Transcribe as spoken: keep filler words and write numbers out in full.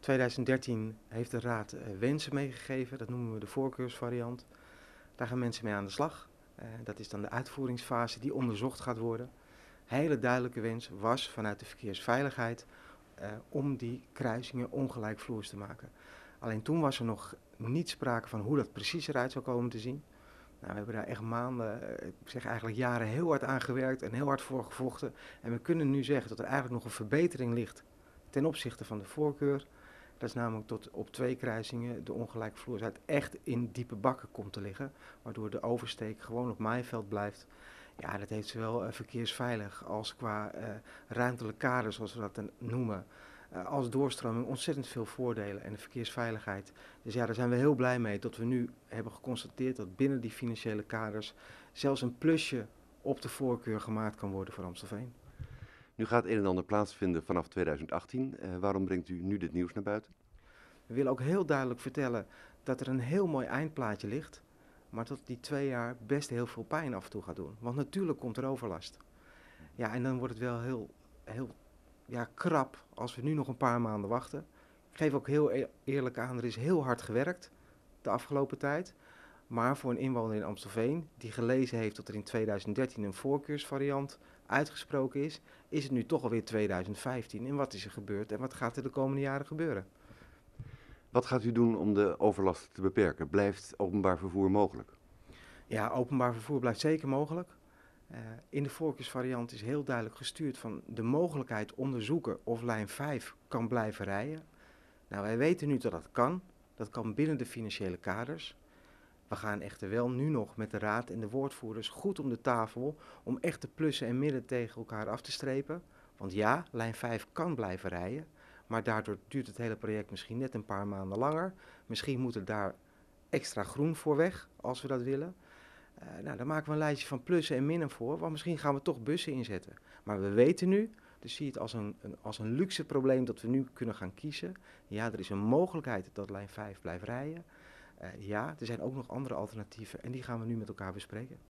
tweeduizend dertien heeft de Raad uh, wensen meegegeven, dat noemen we de voorkeursvariant. Daar gaan mensen mee aan de slag. Uh, dat is dan de uitvoeringsfase die onderzocht gaat worden. Hele duidelijke wens was vanuit de verkeersveiligheid uh, om die kruisingen ongelijkvloers te maken. Alleen toen was er nog niet sprake van hoe dat precies eruit zou komen te zien. Nou, we hebben daar echt maanden, ik zeg eigenlijk jaren, heel hard aan gewerkt en heel hard voor gevochten. En we kunnen nu zeggen dat er eigenlijk nog een verbetering ligt ten opzichte van de voorkeur. Dat is namelijk tot op twee kruisingen de ongelijkvloersheid echt in diepe bakken komt te liggen. Waardoor de oversteek gewoon op maaiveld blijft. Ja, dat heeft zowel uh, verkeersveilig als qua uh, ruimtelijk kader, zoals we dat noemen, uh, als doorstroming ontzettend veel voordelen en de verkeersveiligheid. Dus ja, daar zijn we heel blij mee dat we nu hebben geconstateerd dat binnen die financiële kaders zelfs een plusje op de voorkeur gemaakt kan worden voor Amstelveen. Nu gaat een en ander plaatsvinden vanaf tweeduizend achttien. Uh, waarom brengt u nu dit nieuws naar buiten? We willen ook heel duidelijk vertellen dat er een heel mooi eindplaatje ligt, maar dat die twee jaar best heel veel pijn af en toe gaat doen. Want natuurlijk komt er overlast. Ja, en dan wordt het wel heel, heel ja, krap als we nu nog een paar maanden wachten. Ik geef ook heel eerlijk aan, er is heel hard gewerkt de afgelopen tijd. Maar voor een inwoner in Amstelveen die gelezen heeft dat er in tweeduizend dertien een voorkeursvariant uitgesproken is, is het nu toch alweer tweeduizend vijftien. En wat is er gebeurd en wat gaat er de komende jaren gebeuren? Wat gaat u doen om de overlast te beperken? Blijft openbaar vervoer mogelijk? Ja, openbaar vervoer blijft zeker mogelijk. Uh, in de voorkeursvariant is heel duidelijk gestuurd van de mogelijkheid onderzoeken of lijn vijf kan blijven rijden. Nou, wij weten nu dat dat kan. Dat kan binnen de financiële kaders. We gaan echter wel nu nog met de raad en de woordvoerders goed om de tafel om echt de plussen en midden tegen elkaar af te strepen. Want ja, lijn vijf kan blijven rijden, maar daardoor duurt het hele project misschien net een paar maanden langer. Misschien moet er daar extra groen voor weg, als we dat willen. Uh, nou, daar maken we een lijstje van plussen en minnen voor, want misschien gaan we toch bussen inzetten. Maar we weten nu, dus zie het als een, een, als een luxe probleem dat we nu kunnen gaan kiezen. Ja, er is een mogelijkheid dat lijn vijf blijft rijden. Uh, ja, er zijn ook nog andere alternatieven en die gaan we nu met elkaar bespreken.